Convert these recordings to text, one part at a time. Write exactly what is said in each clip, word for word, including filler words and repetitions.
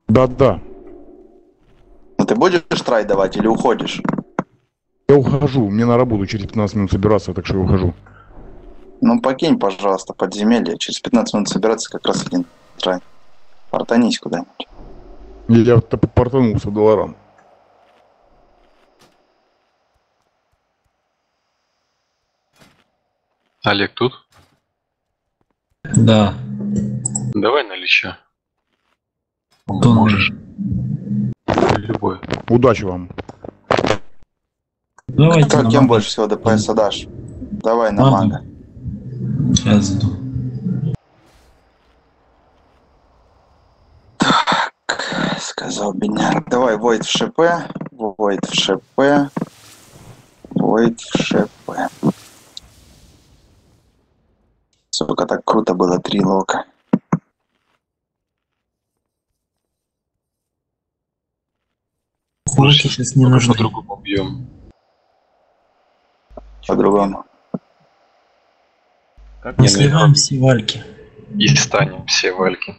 Да-да. Ну ты будешь трай давать или уходишь? Я ухожу. Мне на работу через пятнадцать минут собираться, так что я ухожу. Ну покинь, пожалуйста, подземелье. Через пятнадцать минут собираться как раз один трай. Портанись куда-нибудь. Я портанулся долларам. Олег тут? Да. Давай на леща. Кто Можешь. Любой. Удачи вам. Давайте Кто, на кем мага. больше всего ДПС дашь? Давай на Мага. мага. Сейчас жду. Сказал бедняк. Давай Войд в ШП. Войд в ШП. Войд в ШП. Сука, так круто было, три лока. Луки сейчас не нужны. По-другому бьем. По-другому. Как Мы Не, сливаем ну, все вальки. И станем все вальки.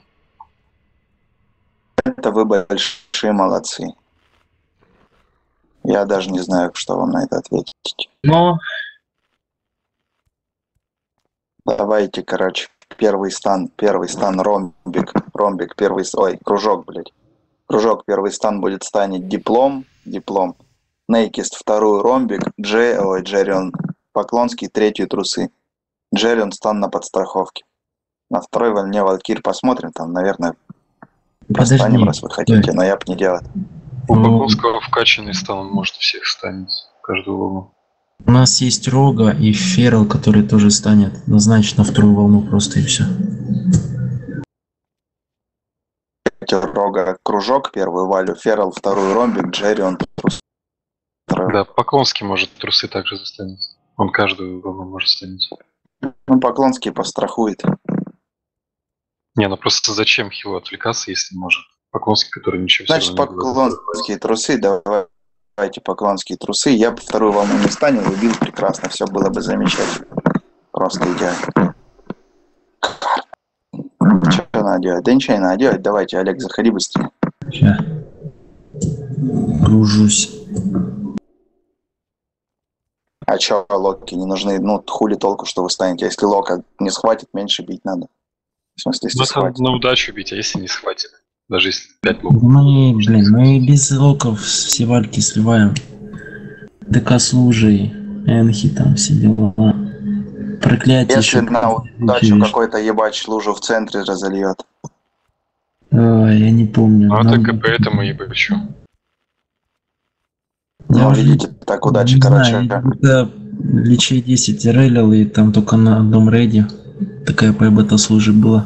Это вы большие молодцы. Я даже не знаю, что вам на это ответить. Но Давайте, короче, первый стан, первый стан ромбик, ромбик, первый, ой, кружок, блядь. Кружок, первый стан будет станет диплом, диплом. Нейкист, вторую ромбик, Джей, ой, Джеррион, Поклонский, третью трусы. Джеррион стан на подстраховке. На второй волне Валькир посмотрим, там, наверное, простанем, раз вы хотите, но я б не делал. У Поклонского вкачанный стан, он может всех станет. Каждую волну. у нас есть Рога и Ферл, который тоже станет. Назначить на вторую волну просто и все. Рога кружок, первую валю, Ферл, вторую ромбик, Джеррион, трус. Да, Поклонский может трусы также застанет. Он каждую волну может станет. Ну, Поклонский пострахует. Не, ну просто зачем Хилу отвлекаться, если может? Поклонский, который ничего все Значит, равно не будет. поклонские трусы, давайте поклонские трусы. Я бы вторую волну не станил, убил прекрасно, все было бы замечательно. Просто идеально. Что надо делать? Да ничего не надо делать. Давайте, Олег, заходи быстрее. Сейчас. Кружусь. А чё, локи не нужны? Ну, хули толку, что вы станете. Если лока не схватит, меньше бить надо. В смысле, если Ну, это схватит. на удачу бить, а если не схватит? Даже если пять луков. Мы, блин, мы без локов все вальки сливаем. ДК с лужей, Энхи там все дела. Проклятие Если еще. на удачу какой-то ебач лужу в центре разольет. Ой, я не помню. Ну, Нам- это КП этому и бычу. Я Ну, уже видите, так удачи, не короче. знаю, когда Личей десять релил, и там только на одном рейде такая бета служи была.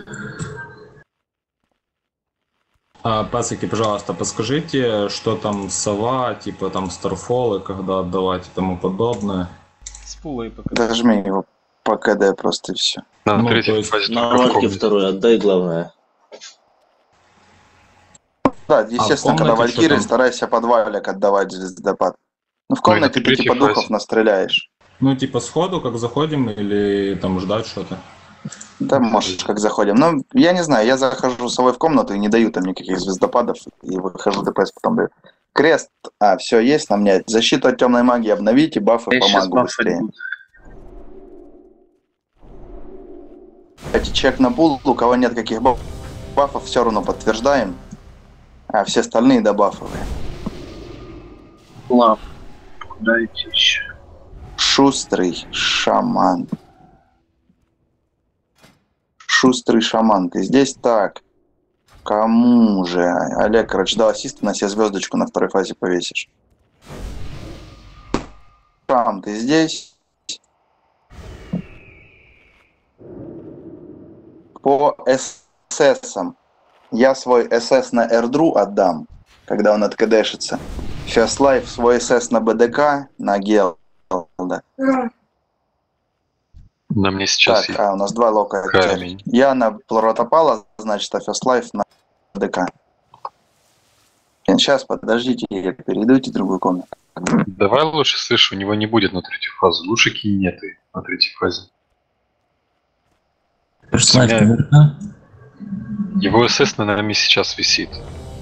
А, пацаки, пожалуйста, подскажите, что там сова, типа там старфолы, когда отдавать и тому подобное. С пулой пока. Дожми его по КД просто и все. На Ну, третьей то есть фазе На только в вальке комнате. второй отдай, главное. Да, естественно, А в когда комнате что Валькирии, там? старайся под валик отдавать звездопад. Ну, в Ну, комнате это ты третья типа фаза. духов настреляешь. Ну, типа сходу, как заходим, или там ждать что-то? Да, может, как заходим. Но я не знаю, я захожу с собой в комнату и не даю там никаких звездопадов, и выхожу ДПС потом даю. Крест, а, все есть на мне. Защиту от темной магии обновите, бафы по магу быстрее. Эти чек на пул, у кого нет каких баф- бафов, все равно подтверждаем, а все остальные добафовые. Лав. Дайте еще. Шустрый шаман. Шустрый шаман, ты здесь? Так. Кому же? Олег, короче, дал ассист, на себе звездочку на второй фазе повесишь. Шам, ты здесь? По эс-эсам. Я свой эс-эс на эрдру отдам, когда он откдшится. Сейчас лайв свой эс-эс на БДК, на Гелда. На мне сейчас Так, есть а, у нас два лока. камень. Я на Плоротопала, значит, а First Life на ДК. Сейчас, подождите, перейдите в другую комнату. Давай лучше, слышь, у него не будет на третью фазу. Лучше кинеты на третьей фазе. First Life Сменяем. наверняка. Его СС на нами сейчас висит.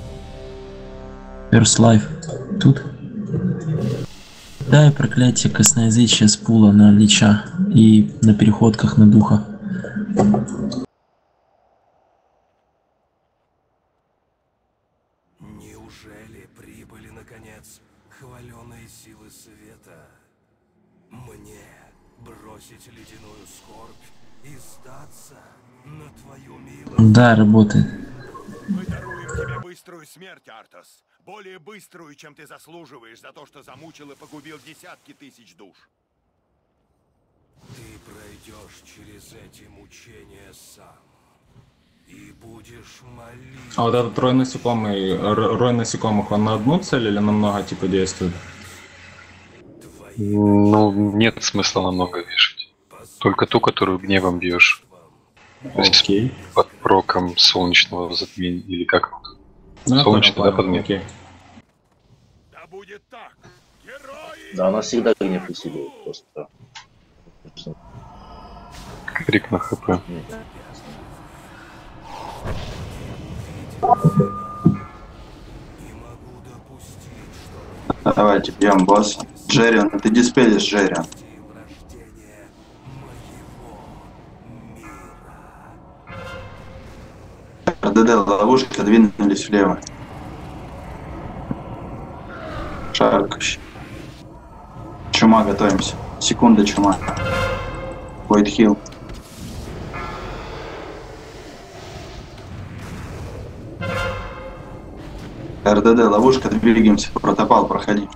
First Life. Тут. Да, и проклятие косноязычия с пула на лича и на переходках на духа. Неужели прибыли, наконец, хваленые силы света? Мне бросить ледяную скорбь и сдаться на твою милость? Да, работает. Мы даруем тебе быструю смерть, Артас. Более быструю, чем ты заслуживаешь за то, что замучил и погубил десятки тысяч душ. Ты пройдешь через эти мучения сам. И будешь молить. А вот этот рой насекомый, р- рой насекомых, он на одну цель или на много типа действует? Ну, нет смысла на много вешать. Только ту, которую гневом бьешь. То есть Окей. под проком солнечного затмения, или как? Ну, я Солнечный, понял, да, понял, подмет? окей. Да будет так. Герои! Да, она всегда гнев усиливает просто. Крик на хп. Давайте бьем босса. Джеррион, ты диспелишь, Джеррион. РДД, ловушка, двинулись влево. Шаркающий. Чума, готовимся. Секунда, чума. Войд хил. РДД, ловушка, двигаемся. Протопал, проходи.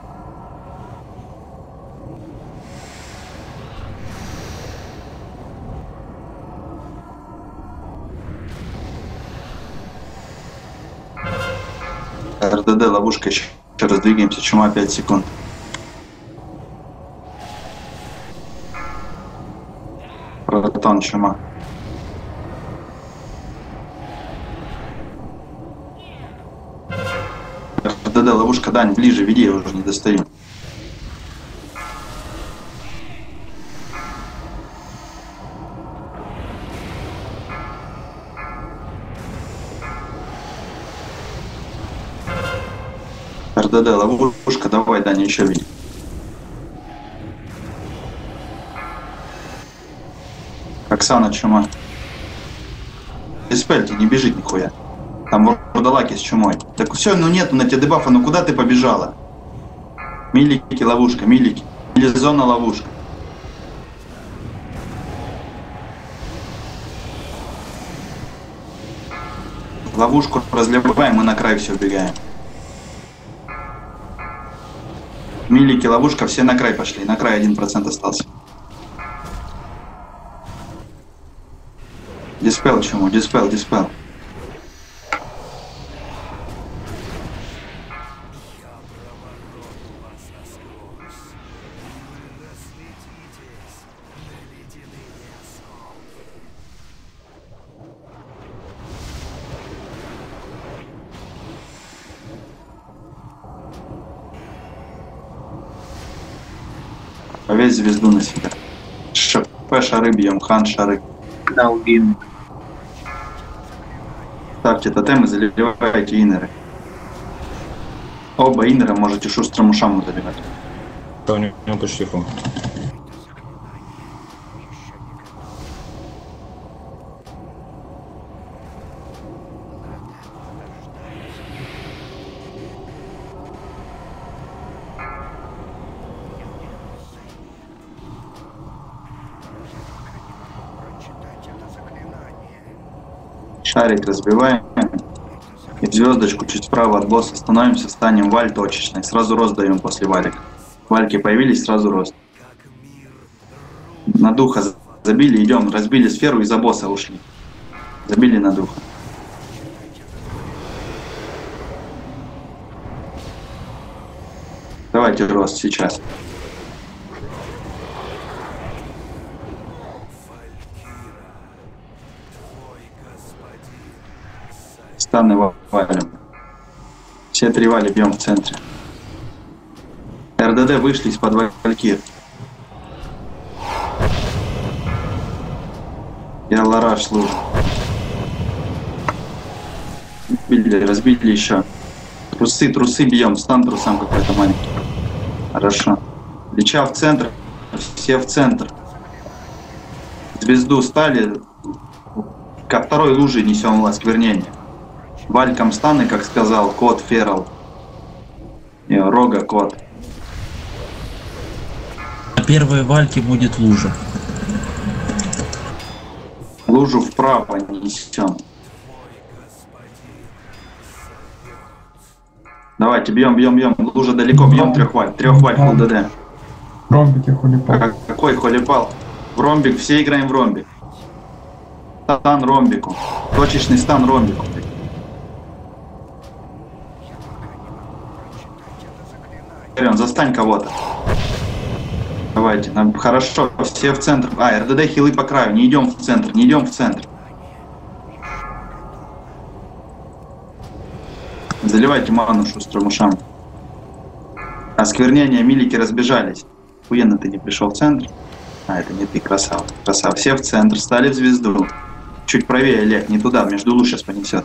РДД, ловушка, еще, еще раз двигаемся. Чума, пять секунд. Протон, чума. РДД, ловушка, Дань, ближе, веди, я уже не достаю. РДД, ловушка, давай, Даня, еще веди. Оксана, чума. Диспельте, не бежит нихуя. Там вурдалаки с чумой. Так все, ну нету на тебе дебафа, ну куда ты побежала? Милики, ловушка, милики. Или зона ловушка. Ловушку разливаем, мы на край все убегаем. Милики, ловушка, все на край пошли. На край один процент остался. Диспел чему? Диспел, диспел. Повесь звезду на себя. ШП шары бьем, хан шары. Долбин. Ставьте тотемы, заливайте иннеры. Оба иннера можете шустрому шаму заливать. Да, у него, у него почти фу. Шарик разбиваем. И в звездочку чуть справа от босса становимся, станем валь точечной. Сразу рост даем после валик. Вальки появились, сразу рост. На духа забили, идем, разбили сферу и за босса ушли. Забили на духа. Давайте рост сейчас. Станы валим. Все три вали бьем в центре. РДД вышли из-под валькир. Я Лараш служу. Разбили, разбили еще. Трусы, трусы бьем. Стан трусам какой-то маленький. Хорошо. Лича в центр. Все в центр. Звезду стали. Ко второй луже несем осквернение. Валькам станы, как сказал, кот Ферал. И Рога кот. На первой вальке будет лужа. Лужу вправо несем. Давайте, бьем, бьем, бьем. Лужа далеко, бьем трех валь. Трех валь, фул ДД. В ромбике холипал. Какой холипал? В ромбик, все играем в ромбик. Стан ромбику. Точечный стан ромбику. Застань кого-то. Давайте, нам хорошо, все в центр. А, РДД хилы по краю, не идем в центр, не идем в центр. Заливайте ману шустрым ушам. Осквернение, милики разбежались. Охуенно ты не пришел в центр. А, это не ты, красава. Красава. Все в центр, стали в звезду. Чуть правее, Олег, не туда, между луж сейчас понесет.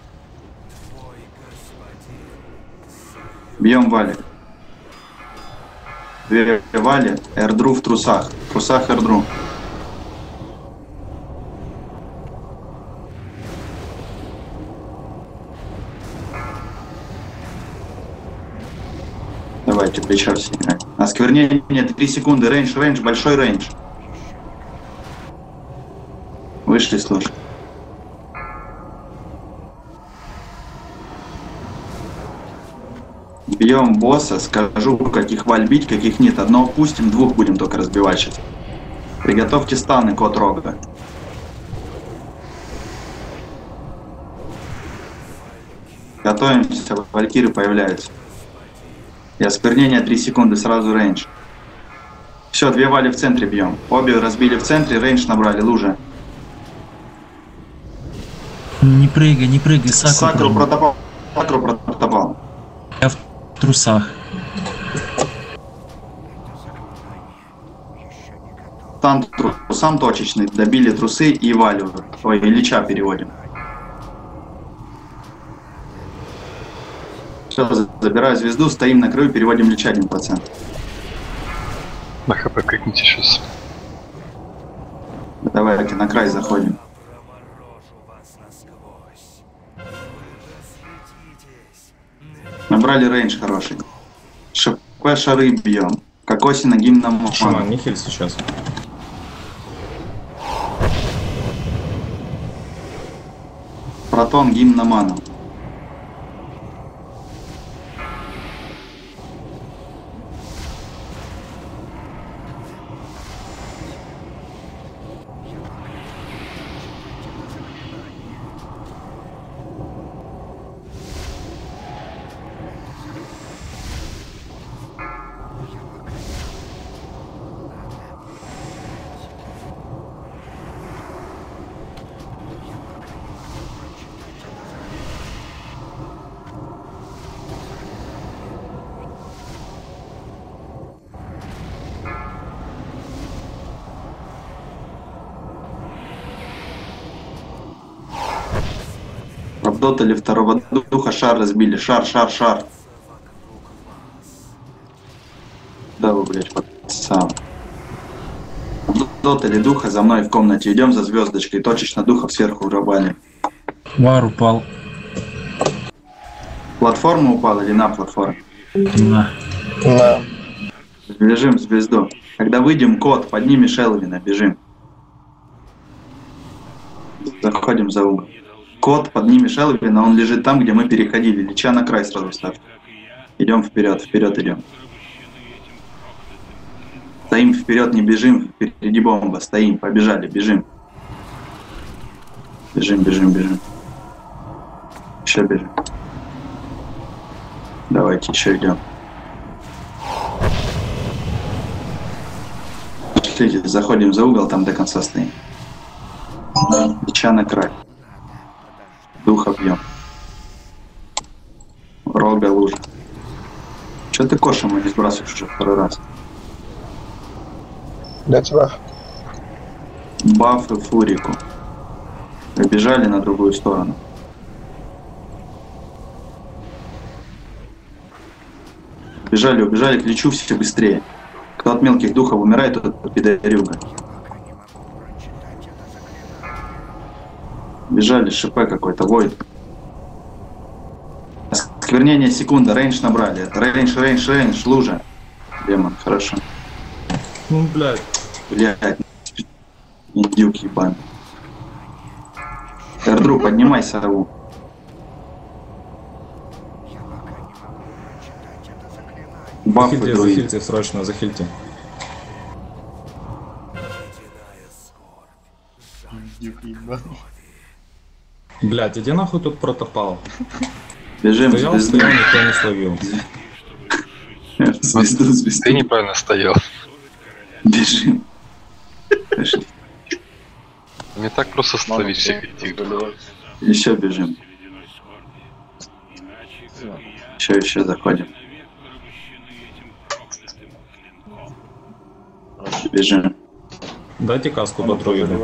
Бьем валик. Две вали, эрдру в трусах. В трусах эрдру. Давайте, плеча все играем. Осквернение три секунды. Рейндж, рейндж, большой рейндж. Вышли, слушай. Бьем босса, скажу, каких валь бить, каких нет. Одного пустим, двух будем только разбивать сейчас. Приготовьте станы, кот Рога. Готовимся, валькиры появляются. И осквернение три секунды, сразу рейндж. Все, две вали в центре бьем. Обе разбили в центре, рейндж набрали, лужа. Не прыгай, не прыгай, сакру. Сакру протопал. Сакру протопал. Я в трусах. Там трусам точечный, добили трусы и валю. Ой, Ильича переводим. Все, забираю звезду, стоим на краю, переводим Лича один процент. На хп крикните сейчас. Давайте на край заходим. Набрали рейндж хороший. ШП шары бьем. Кокосина гимном. Шаман, не хиль сейчас. Протон гимн на ману. Дотали второго духа, шар разбили. Шар, шар, шар. Да вы, блядь, пацан. Дотали духа, за мной в комнате. Идем за звездочкой. Точечно духов сверху урабали. Вар упал. Платформа упала или на платформе? На. На. Бежим в звезду. Когда выйдем, кот, подними Шелвина, бежим. Заходим за угол. Кот, подними Шелвина, он лежит там, где мы переходили. Лича на край сразу ставь. Идем вперед, вперед идем. Стоим вперед, не бежим, впереди бомба. Стоим, побежали, бежим. Бежим, бежим, бежим. Еще бежим. Давайте еще идем. Пошлите, заходим за угол, там до конца стоим. Лича на край. Духа бьем. Рога лужа. Че ты кошем не сбрасываешь уже второй раз? Для тебя. Бафы фурику. Побежали на другую сторону. Убежали, убежали к лечу все быстрее. Кто от мелких духов умирает, тот пидорюга. Бежали, ШП какой-то, войд. Осквернение секунда, рейндж набрали. Рейндж, рейндж, рейндж, лужа. Демон, хорошо. Ну, блядь. Блядь, индюк ебаный. Эрдру, поднимайся, Аву. Бафы Захильте, друид. захильте, срочно, захильте. Блядь, иди нахуй тут протопал. Бежим, Стоял, звезду. стоял, никто не словил. Звезду, звезду. Ты неправильно стоял. Бежим. Пошли. Не так просто словить всех этих. Еще бежим. Еще, еще заходим. Бежим. Дайте каску по друиду.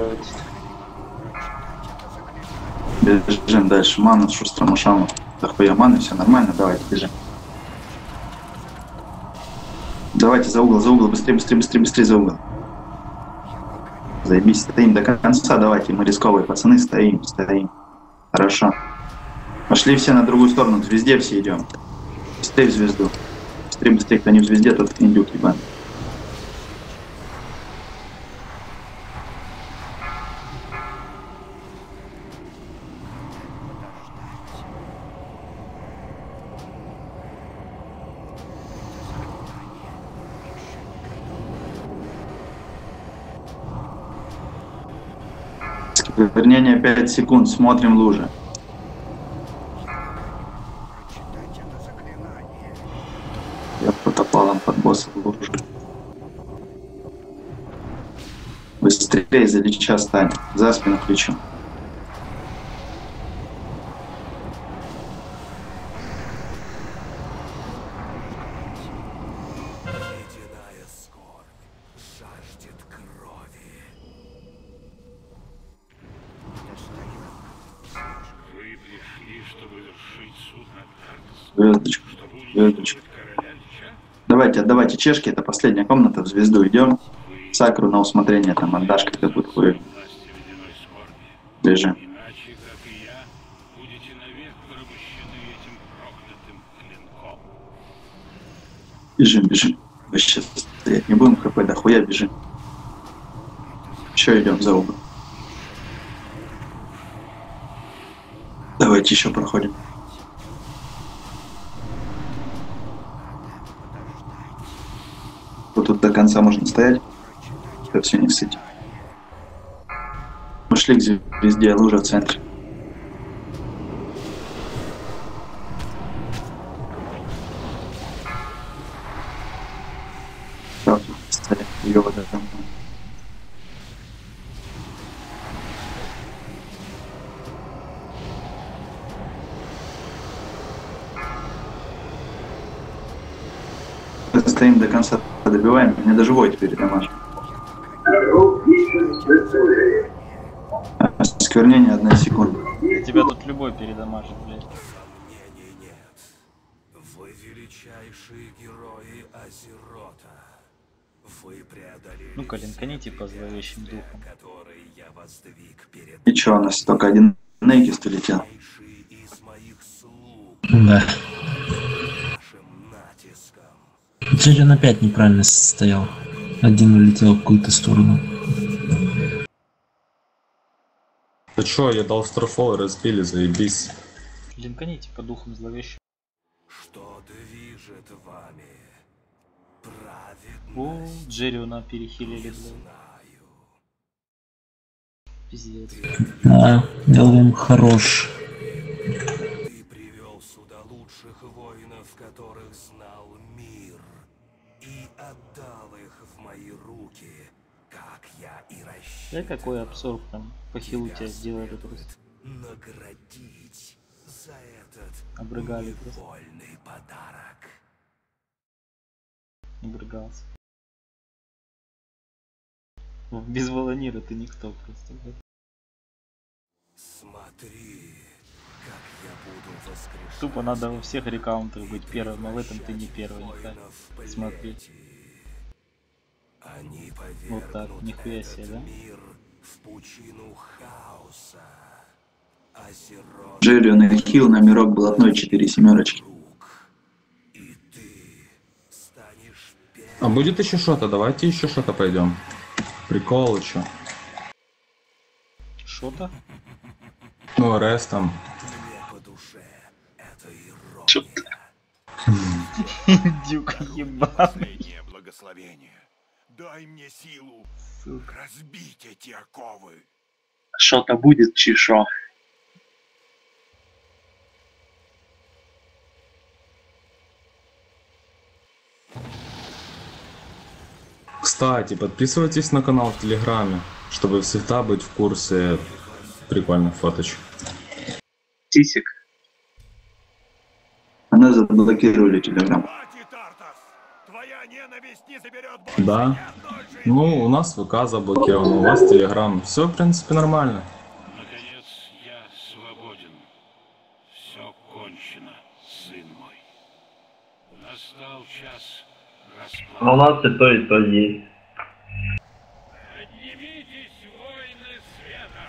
Бежим дальше. Мана, шустрому шаму. Дохуя маны, все нормально, давайте бежим. Давайте за угол, за угол, быстрее, быстрее, быстрее, быстрее за угол. Заебись, стоим до конца, давайте, мы рисковые пацаны, стоим, стоим. Хорошо. Пошли все на другую сторону, к звезде все идем. Быстрее в звезду. Быстрее, быстрее, кто не в звезде, тот индюк ебаный. Вернение пять секунд, смотрим лужи. Я протопалом под босса в лужу. Быстрее за лича стань, за спину ключу. Звездочку, звездочку. Давайте, отдавайте чешки, это последняя комната, в звезду идем. Сакру на усмотрение, там отдашь, когда будет хуй. Бежим. Бежим, бежим. Вообще стоять не будем, хп дохуя, бежим. Еще идем за угол. Давайте еще проходим. Вот тут до конца можно стоять. Это все не всыть. Пошли к звезде, лужа в центре. Так, стоять, ее вот это. Стоим до конца, добиваем, мне даже вой теперь дамаж. Осквернение одна секунда. Тебя тут любой передамажит, блядь. Сомнений нет. Вы величайшие герои Азерота. Вы преодолели Ну-ка, линканите по зловещим духам. которые я воздвиг перед И чё, у нас только один Нейкист улетел. из моих слуг Да. нашим натиском. Джерин опять неправильно стоял. Один улетел в какую-то сторону. Ты чё, я дал старфол и разбили, заебись. Линканите по духам зловещим. Что движет вами? О, Праведность. Джериона перехилили, блядь. Знаю. Пиздец. Да, делаем хорош. Ты привел сюда лучших воинов, которых знал мир, и отдал их в мои руки, как я и Да рассчитывал. какой абсорб там по хилу тебя сделает это просто. Наградить за этот Обрыгали просто. невольный подарок. Обрыгался. Без Волонира ты никто просто, блядь. Смотри, как я буду Тупо надо во всех рекаунтах быть первым, а в этом ты не первый, нихуя. Смотри. Вот так, нихуя себе, да? Джеррион и Хилл, номерок блатной четыре семерочки. А будет еще что-то? Давайте еще что-то пойдем. Прикол еще. Что-то? Ну, рес там. Дюк ебаный. Последнее благословение. Дай мне силу разбить эти оковы. Что-то будет, чешо. Кстати, подписывайтесь на канал в Телеграме, чтобы всегда быть в курсе прикольных фоточек. Сисик. Она заблокировали Телеграм. Да. Ну, у нас ВК заблокировано, у вас Телеграм. Все, в принципе, нормально. Наконец я свободен. Все кончено, сын мой. Настал час расплаты. А у нас и то, и то есть. Поднимитесь, воины света!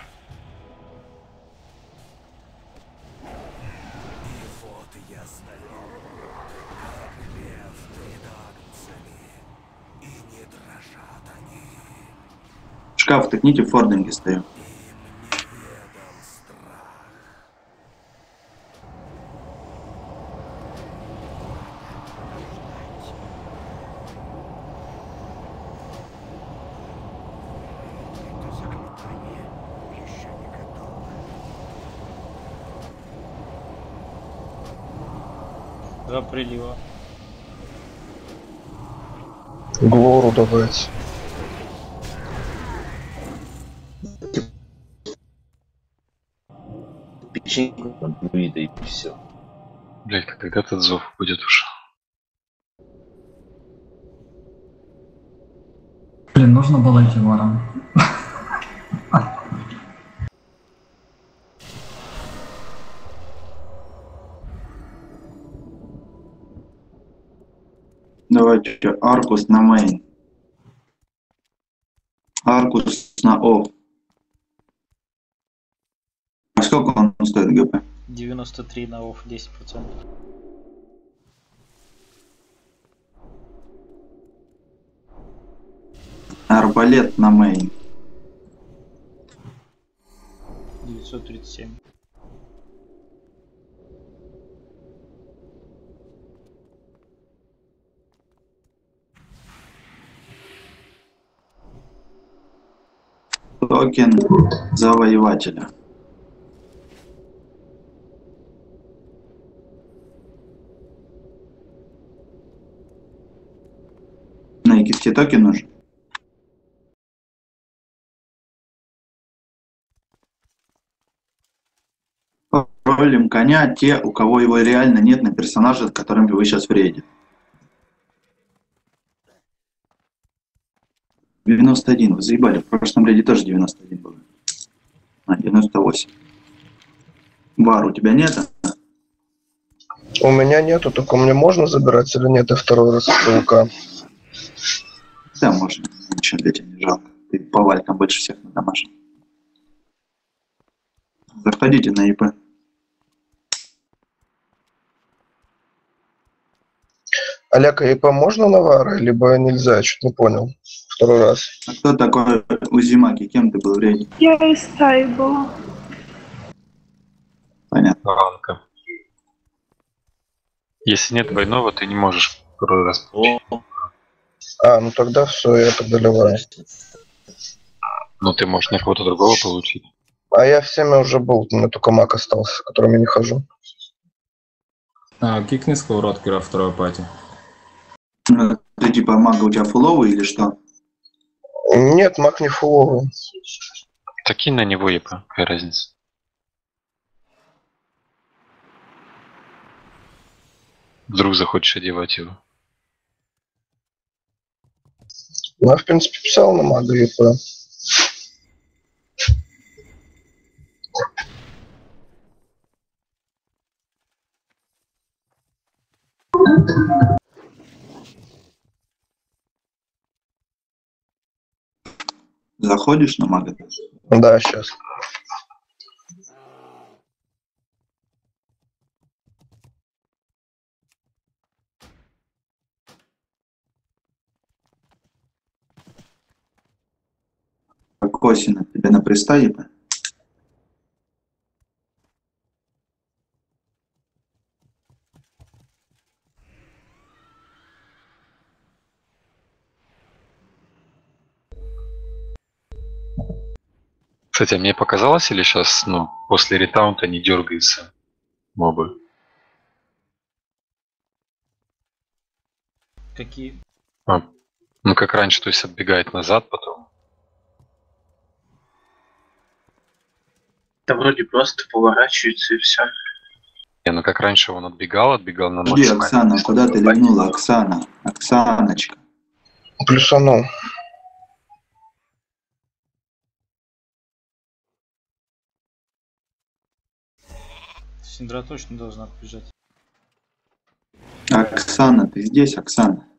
И вот я стою, как лев перед агнцами, и не дрожат они. Шкаф тыкните, в фординге стою. Два прилива. Глору давайте. Печеньку там вида и все. Блять, когда этот зов будет уже? Блин, нужно было идти вором. Давайте Аркус на мейн. Аркус на офф. А сколько он стоит ГП? девяносто три на офф, десять процентов. Арбалет на мейн. девятьсот тридцать семь. Токен завоевателя. Найкидский токен нужен. Ролим коня те, у кого его реально нет на персонаже, с которым вы сейчас в рейде. девяносто один, вы заебали. В прошлом рейде тоже девяносто один был. А, девяносто восемь. Бар у тебя нет? У меня нету, только мне можно забирать или нет, и второй раз ПВК. Да, можно. Ничего, для тебя не жалко. Ты по валькам больше всех на домашних. Заходите на ИП. Олег, а ИП можно на вары, либо нельзя? Я чуть не понял. Второй раз. А кто такой Узимаки? Кем ты был в рейде? Я из стаи была. Понятно. Ранка. Если нет двойного, ты не можешь второй раз получить. А, ну тогда все, я тогда ливаю. Но ты можешь на кого-то другого получить. А я всеми уже был, у меня только маг остался, которым я не хожу. А, кикни сковородки во второй пати. Ты типа мага у тебя фуловый или что? Нет, маг не фуловый. Так кинь на него, епа, какая разница. Вдруг захочешь одевать его. Ну, я, в принципе, писал на мага ИП. Заходишь на мага? Да, сейчас. Косина, тебе на пристае-то? Кстати, а мне показалось, или сейчас, ну, после ретаунта не дергается мобы? Какие? А, ну, как раньше, то есть отбегает назад потом. Да вроде просто поворачивается и все. Не, ну как раньше он отбегал, отбегал на Подожди, максимальную Оксана, дистанцию. куда ты ливнула? Оксана, Оксаночка. Плюсанул. Синдра точно должна отбежать. Оксана, ты здесь, Оксана?